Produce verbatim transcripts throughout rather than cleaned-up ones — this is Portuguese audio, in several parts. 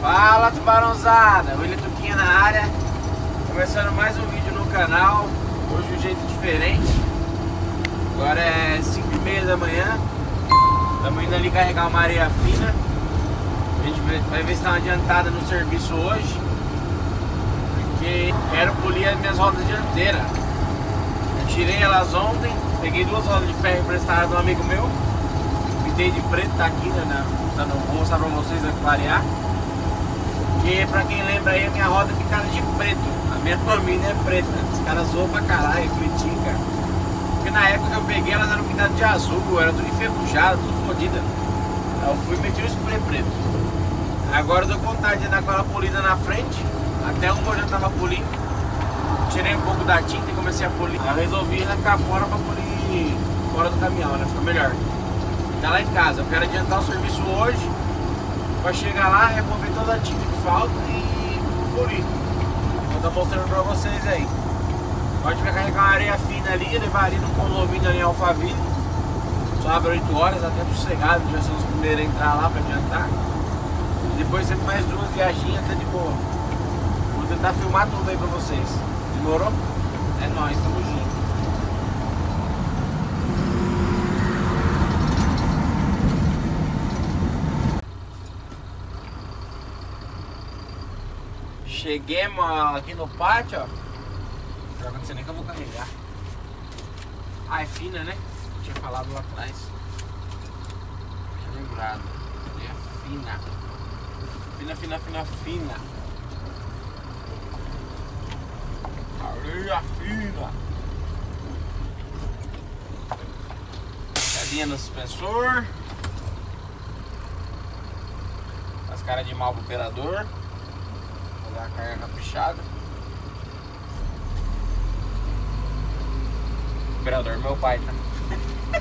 Fala, tubarãozada, William Tuquinha na área. Começando mais um vídeo no canal. Hoje de um jeito diferente. Agora é cinco e meia da manhã. Estamos indo ali carregar uma areia fina. A gente vai ver se dá uma adiantada no serviço hoje, porque quero polir as minhas rodas dianteiras. Eu tirei elas ontem. Peguei duas rodas de ferro emprestadas de um amigo meu. Pintei de preto, tá aqui, né? Vou mostrar pra vocês, vai clarear. Porque pra quem lembra aí, a minha roda é pintada de preto. A minha família é preta. Os caras zoam pra caralho, critica. Porque na época que eu peguei, elas eram pintadas de azul, era tudo enferrujado, tudo fodida. Aí eu fui e meti o spray preto. Agora eu dou vontade de dar aquela polida na frente. Até o motor já tava polindo. Tirei um pouco da tinta e comecei a polir. Aí eu resolvi arrancar fora pra polir fora do caminhão, né? Ficou melhor. Tá lá em casa, eu quero adiantar o serviço hoje pra chegar lá, remover toda a tinta que falta e polir. Eu tô mostrando pra vocês aí. Pode carregar uma areia fina ali, levar ali no condomínio ali em Alphaville. Só abre oito horas, até sossegado, já são os primeiros a entrar lá pra adiantar. E depois sempre mais duas viaginhas, até de boa. Vou tentar filmar tudo aí pra vocês. Demorou? É nóis, tamo junto. Cheguemos aqui no pátio, ó. Não vai acontecer nem que eu vou carregar. Ah, é fina, né? Eu tinha falado lá atrás. Tinha lembrado. É fina. Fina, fina, fina, fina. Areia fina. Cadinha no suspensor. As caras de mal pro operador. A carga caprichada. O operador, meu pai, tá?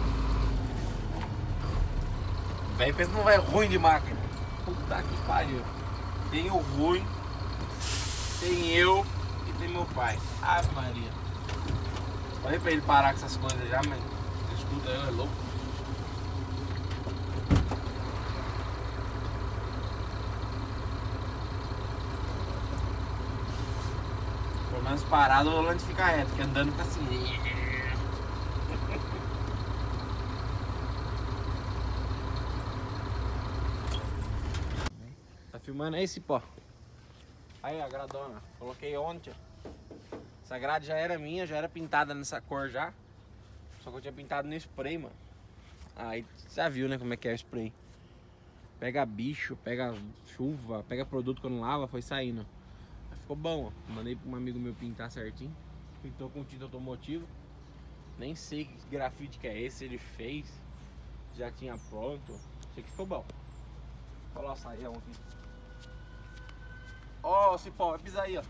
Velho, pensa que não vai ruim de máquina. Puta que pariu. Tem o ruim, tem eu e tem meu pai. Ave Maria. Falei pra ele parar com essas coisas já, mas escuta eu, é louco. Pelo menos parado o volante fica reto, porque andando fica assim. Tá filmando aí, Cipó? Aí a gradona, coloquei ontem. Essa grade já era minha, já era pintada nessa cor já. Só que eu tinha pintado no spray, mano. Aí já viu, né, como é que é o spray. Pega bicho, pega chuva, pega produto quando lava, foi saindo. Ficou bom, ó. Mandei para um amigo meu pintar certinho. Pintou com tinta automotivo. Nem sei que grafite que é esse, ele fez. Já tinha pronto. Sei que ficou bom. Olha lá o saião aqui. Ó, oh, Cipó, vai pisar aí, ó.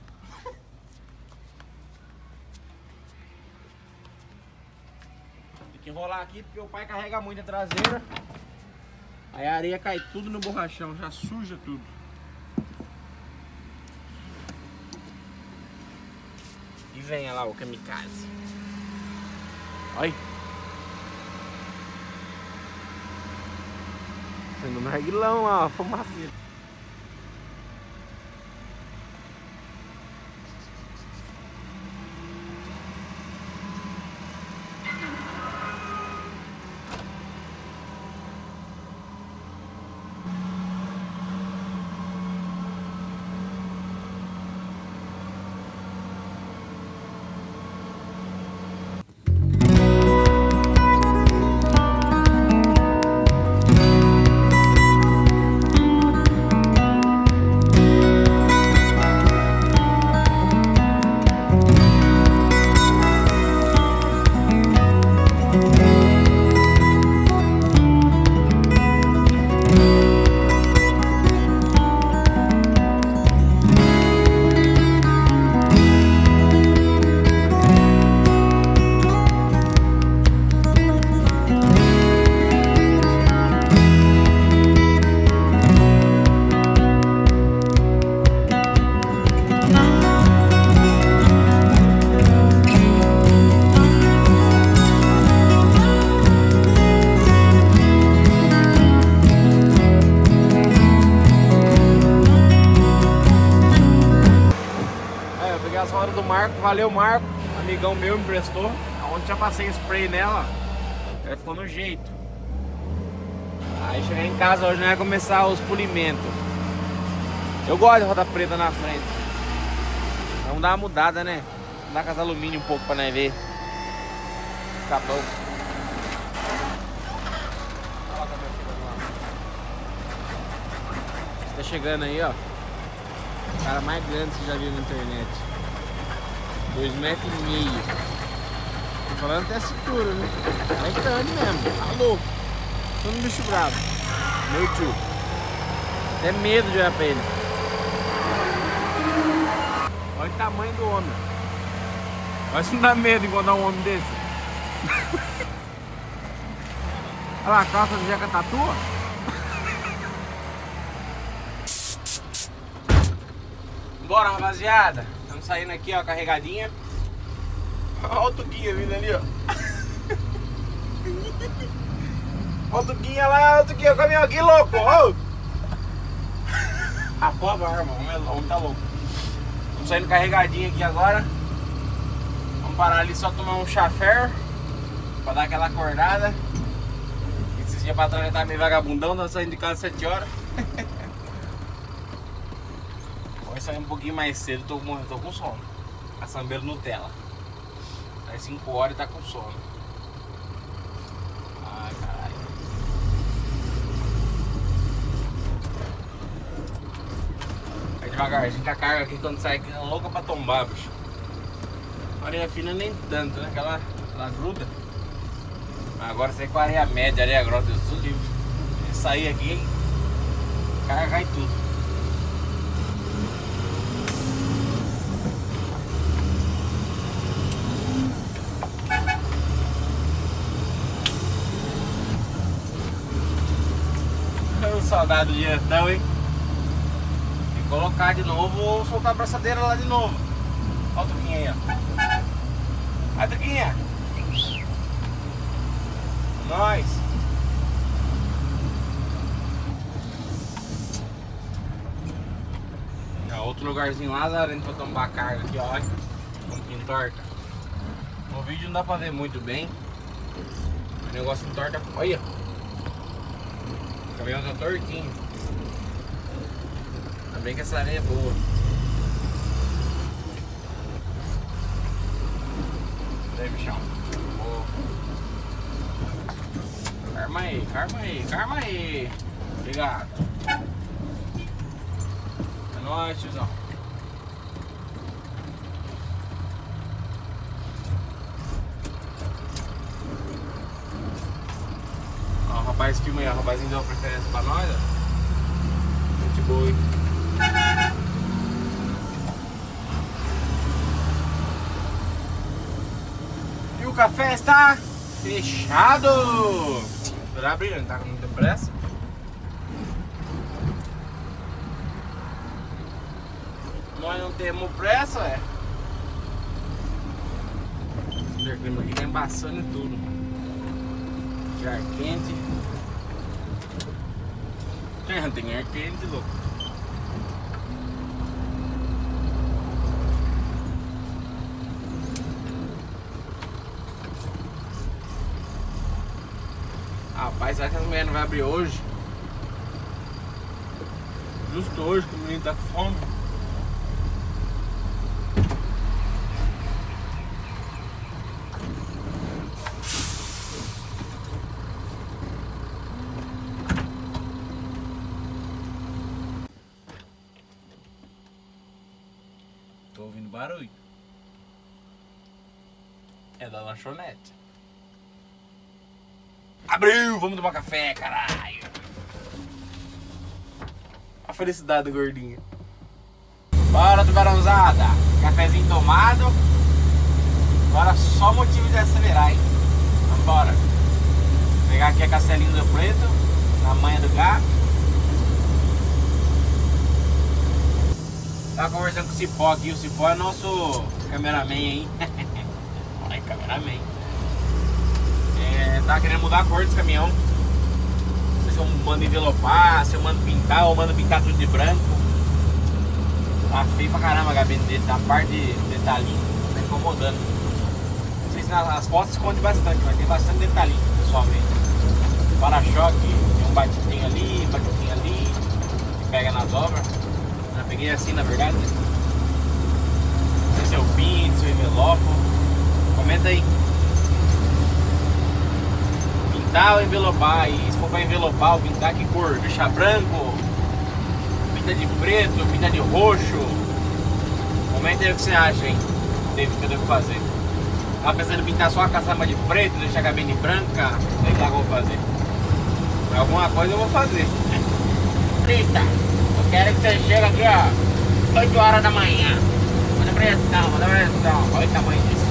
Tem que enrolar aqui porque o pai carrega muito a traseira. Aí a areia cai tudo no borrachão, já suja tudo. E venha lá o kamikaze. Olha. Sendo um narguilão lá, fumaceiro. do Marco. Valeu, Marco. Amigão meu me emprestou. Ontem já passei spray nela. Ela ficou no jeito. Aí cheguei em casa hoje, né? Começar os polimentos. Eu gosto de roda preta na frente. Vamos dar uma mudada, né? Vamos dar com as alumínio um pouco pra nós ver. Fica bom. Tá chegando aí, ó. O cara mais grande que você já viu na internet. Dois metros e meio. Tô falando até a cintura, né? É grande mesmo. Tá louco. Tô no bicho bravo. Meu tio. Até medo de olhar pra ele. Olha o tamanho do homem. Olha se não dá medo encontrar um homem desse. Olha lá, a calça do Jeca tatua. Bora, rapaziada. Estamos saindo aqui, ó, carregadinha. Olha o Tuquinha vindo ali, ó. Olha o Tuquinha lá, olha o Tuquinha, o caminhão aqui, louco. Ó. A pobre arma, o homem tá louco. Estamos saindo carregadinho aqui agora. Vamos parar ali só tomar um chafé pra dar aquela acordada. Esses dias pra trás eu tava meio vagabundão, tava saindo de casa às sete horas. Vou sair um pouquinho mais cedo, tô com, tô com sono. Caçambeiro Nutella. Aí cinco horas e tá com sono. Ai, caralho. Vai devagarzinho, que a carga aqui quando sai aqui é louca pra tombar, bicho. A areia fina nem tanto, né? Aquela ela gruda. Mas agora sai com a areia média, areia grossa, Deus do livre. Sair aqui, a carga cai tudo. Saudade do diretão, hein? Tem que colocar de novo ou soltar a braçadeira lá de novo. Olha o Tuquinha aí, ó. Vai, Tuquinha! Nós! É outro lugarzinho lá, lazarento pra tomar carga aqui, ó. Um pouquinho torta. No vídeo não dá pra ver muito bem. O negócio torta. Olha! O caminhão tá tortinho. Ainda bem que essa areia é boa. Aí, bichão. Boa. Carma aí, carma aí, carma aí. Obrigado. É nóis, tiozão. Ó, o rapaz filma aí, o rapazinho deu uma preferência pra nós, ó. Gente boa, hein? E o café está fechado! Esperar abrir, não tá com muita pressa. Nós não temos pressa, é. Esse clima aqui tá embaçando e tudo. Ar quente. É, tem ar quente, louco. Rapaz, será que as mulheres não vão abrir hoje? Justo hoje que o menino tá com fome. Tô ouvindo barulho. É da lanchonete. Abriu! Vamos tomar café, caralho! A felicidade do gordinho. Bora, tubarãozada! Cafezinho tomado. Agora só motivo de acelerar, hein? Vambora! Pegar aqui a castelinha do preto, na manha do gato. Tava conversando com o Cipó aqui, o Cipó é nosso cameraman aí. Olha, cameraman. É, tava querendo mudar a cor desse caminhão. Não sei se eu mando envelopar, se eu mando pintar ou mando pintar tudo de branco. Tá feio pra caramba a gabine dele, tá a parte de detalhinho, tá incomodando. Não sei se nas as fotos esconde bastante, mas tem bastante detalhinho pessoalmente. Para-choque, tem um batidinho ali, batidinho ali, que pega nas obras. Já peguei assim na verdade. Não sei se é o pin, se é o envelope. Comenta aí. Pintar ou envelopar? E se for pra envelopar ou pintar, que cor? Deixar branco? Pinta de preto? Pinta de roxo? Comenta aí o que você acha, hein? Que eu devo fazer. Tava pensando em pintar só a caçamba de preto, deixar a cabine branca. Sei lá o que eu vou fazer. Mas alguma coisa eu vou fazer. Prita, eu quero que você chegue aqui, ó, oito horas da manhã. Manda pressão, manda pressão. Olha o tamanho disso.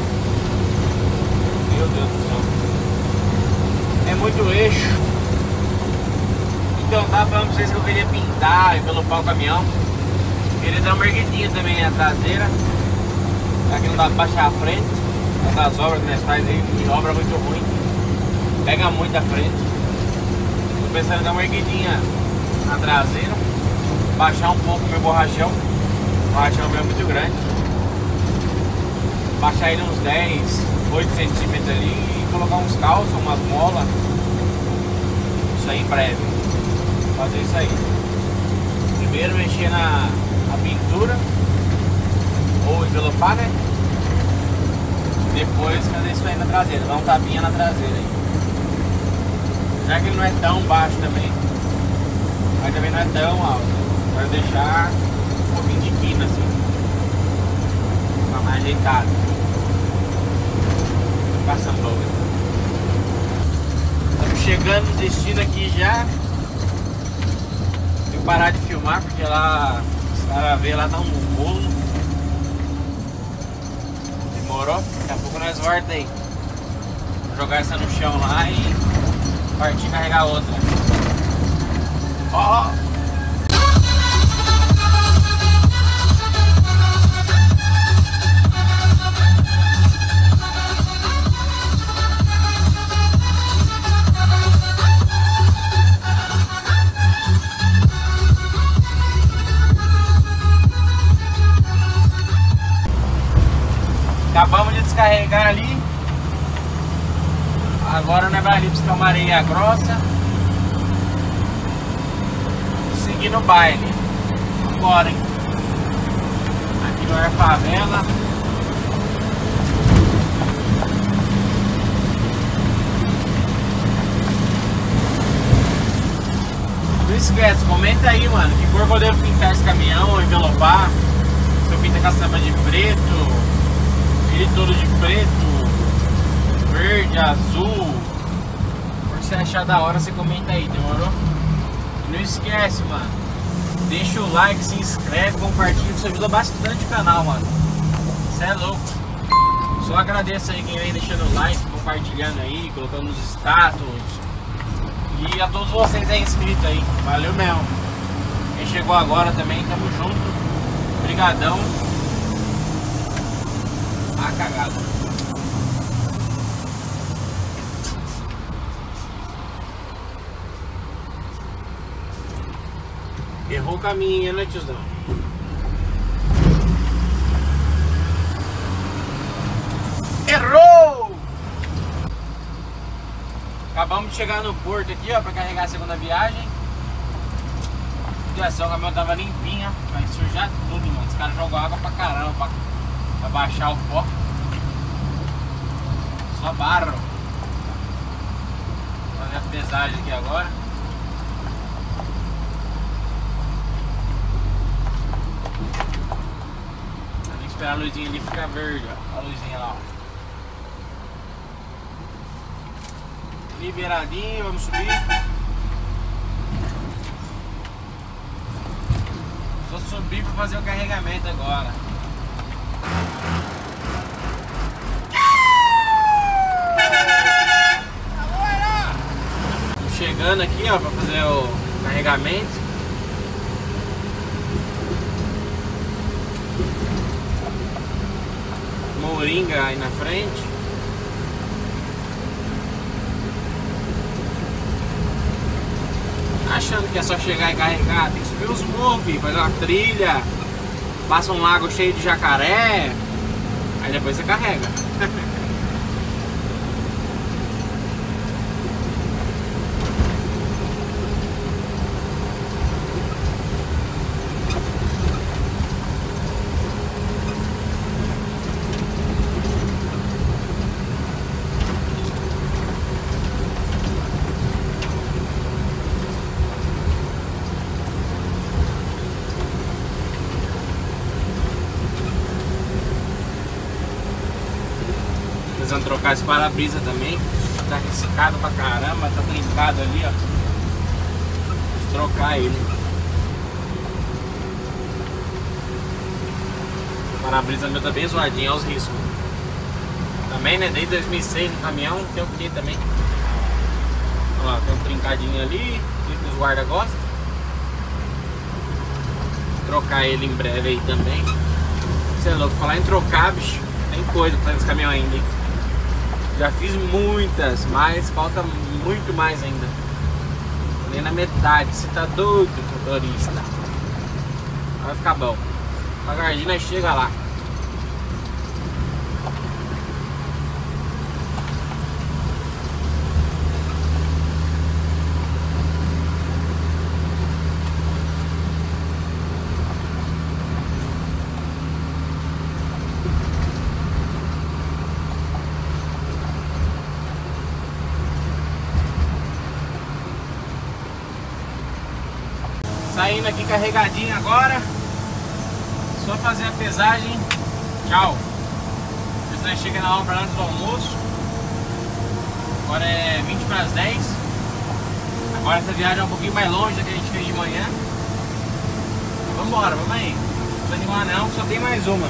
Meu Deus do céu. É muito eixo. Então, tava falando pra vocês que eu queria pintar envelopar o caminhão. Queria dar uma erguidinha também na traseira. Aqui não dá pra baixar a frente. Por causa das obras que nós faz aí, de obra muito ruim. Pega muito a frente. Tô pensando em dar uma erguidinha na traseira. Baixar um pouco o meu borrachão. O borrachão meu é muito grande. Baixar ele uns dez, oito centímetros ali e colocar uns calços, umas molas. Isso aí em breve. Vou fazer isso aí. Primeiro mexer na, na pintura. Ou envelopar, né? Depois fazer isso aí na traseira. Dar um tapinha na traseira aí. Já que ele não é tão baixo também. Mas também não é tão alto. Vai deixar um pouquinho de quina assim. Pra mais ajeitado. Passando. Estamos chegando no destino aqui já. Tenho que parar de filmar porque lá os caras vê lá dá um bolo. Demorou? Daqui a pouco nós voltamos aí. Vou jogar essa no chão lá e partir carregar outra. Ó! Oh. Acabamos de descarregar ali. Agora nós vamos ali buscar uma areia grossa. Seguindo o baile. Vambora, hein? Aqui não é favela. Não esquece, comenta aí, mano. Que cor eu devo pintar esse caminhão ou envelopar? Se eu pinto com a caçamba de preto. Ele todo de preto, verde, azul. Por você achar da hora, você comenta aí, demorou? E não esquece, mano. Deixa o like, se inscreve, compartilha, isso ajuda bastante o canal, mano. Você é louco. Só agradeço aí quem vem deixando o like, compartilhando aí, colocando nos status. E a todos vocês aí inscritos aí. Valeu mesmo. Quem chegou agora também, tamo junto. Obrigadão. Ah, cagada. Errou o caminho, né, tiozão? Errou! Acabamos de chegar no porto aqui, ó, pra carregar a segunda viagem. O caminhão tava limpinho, ó. Vai sujar tudo, mano. Os caras jogam água pra caramba pra, pra baixar o pó. Só barro. Vou fazer a pesagem aqui agora. Tem que esperar a luzinha ali ficar verde, ó. A luzinha lá, ó. Liberadinho, vamos subir. Só subir para fazer o carregamento agora. Tô chegando aqui, ó, para fazer o carregamento. Moringa aí na frente. Achando que é só chegar e carregar, tem que subir os morros, fazer uma trilha, passa um lago cheio de jacaré, aí depois você carrega. Precisando trocar esse para-brisa também. Tá riscado pra caramba, tá trincado ali, ó. Preciso trocar ele. O para-brisa meu tá bem zoadinho, olha os riscos. Também, né? Desde dois mil e seis no caminhão tem o que também. Olha lá, tem um trincadinho ali, que os guarda gostam. Trocar ele em breve aí também. Você é louco, falar em trocar, bicho, tem coisa pra fazer nesse caminhão ainda, hein? Já fiz muitas, mas falta muito mais ainda. Nem na metade, você tá doido, motorista. Vai ficar bom. Devagarzinho nós chega lá. Saindo aqui carregadinho agora. Só fazer a pesagem. Tchau. Depois nós chega na obra antes do almoço. Agora é vinte para as dez. Agora essa viagem é um pouquinho mais longe da que a gente fez de manhã. Vamos embora, vamos aí. Não precisa animar não, só tem mais uma.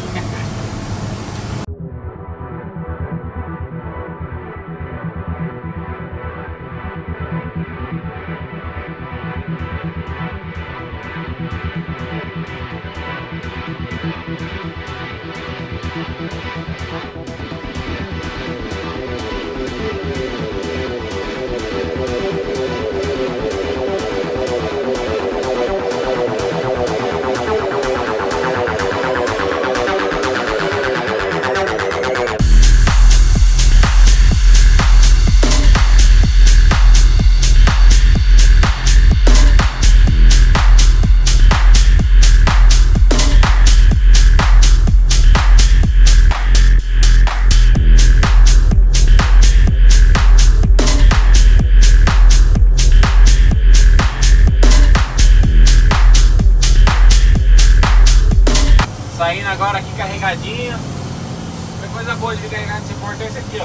Saindo agora aqui carregadinho. A coisa boa de carregar nesse portão é isso aqui, ó.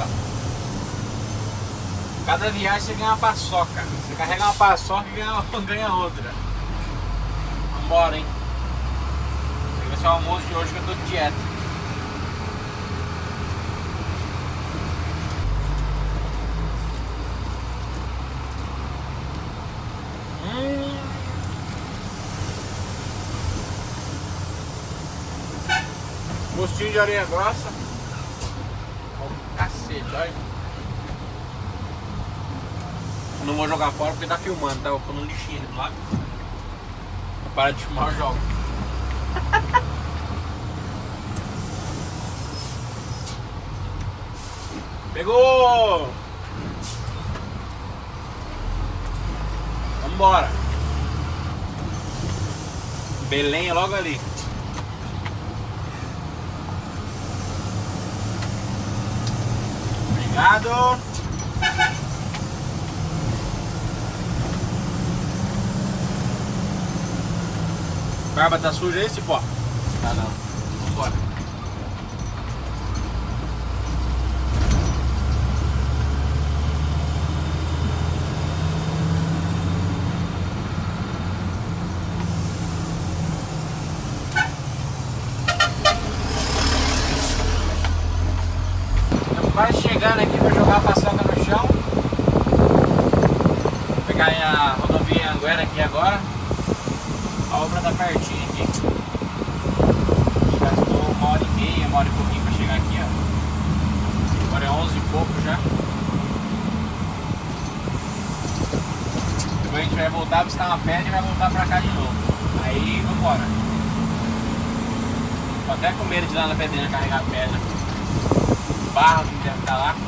Cada viagem você ganha uma paçoca. Você carrega uma paçoca e ganha, ganha outra. Vambora, hein? Esse vai ser o almoço de hoje que eu tô de dieta. Hum. Gostinho de areia grossa. Oh, cacete, olha. Não vou jogar fora porque tá filmando, tá? Vou pôr no lixinho do lado. Para de filmar, eu jogo. Pegou! Vambora! Belém é logo ali. Obrigado! Barba tá suja esse pó? Tá não. Vambora. Estamos quase chegando aqui para jogar a paçoca no chão. Vou pegar a rodovia Anguera aqui agora. A obra tá pertinho aqui. Gastou uma hora e meia, uma hora e pouquinho pra chegar aqui, ó. Agora é onze e pouco já. Depois a gente vai voltar buscar uma pedra e vai voltar pra cá de novo. Aí vambora. Tô até com medo de ir lá na pedreira carregar a pedra. O barro que deve estar lá.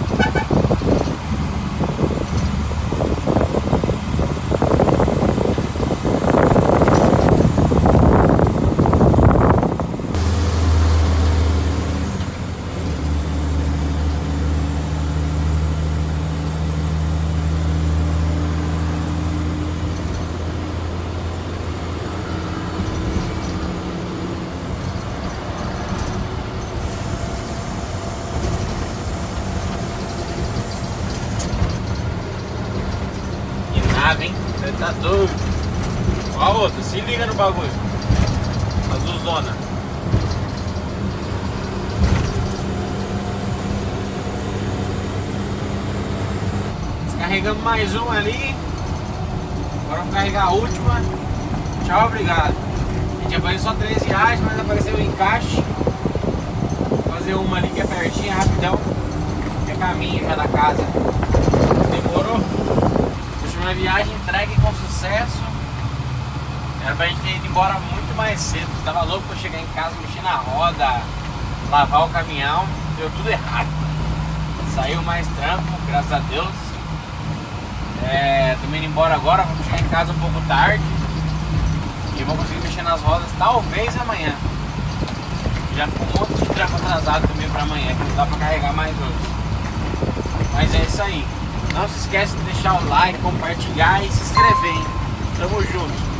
Hein? Você tá doido. Ó a outra, se liga no bagulho. Azulzona. Descarregamos mais uma ali. Agora vamos carregar a última. Tchau, obrigado. A gente apareceu só treze reais, mas apareceu o encaixe. Vou fazer uma ali que é pertinho, rapidão. É caminho já da casa. Demorou? Uma viagem entregue com sucesso. Era pra gente ter ido embora muito mais cedo. Tava louco pra chegar em casa, mexer na roda, lavar o caminhão. Deu tudo errado. Saiu mais trampo, graças a Deus. É, também indo embora agora, vamos chegar em casa um pouco tarde. E vou conseguir mexer nas rodas talvez amanhã. Já ficou um monte de trampo atrasado também pra amanhã, que não dá pra carregar mais hoje. Mas é isso aí. Não se esqueça de deixar o like, compartilhar e se inscrever, hein? Tamo junto.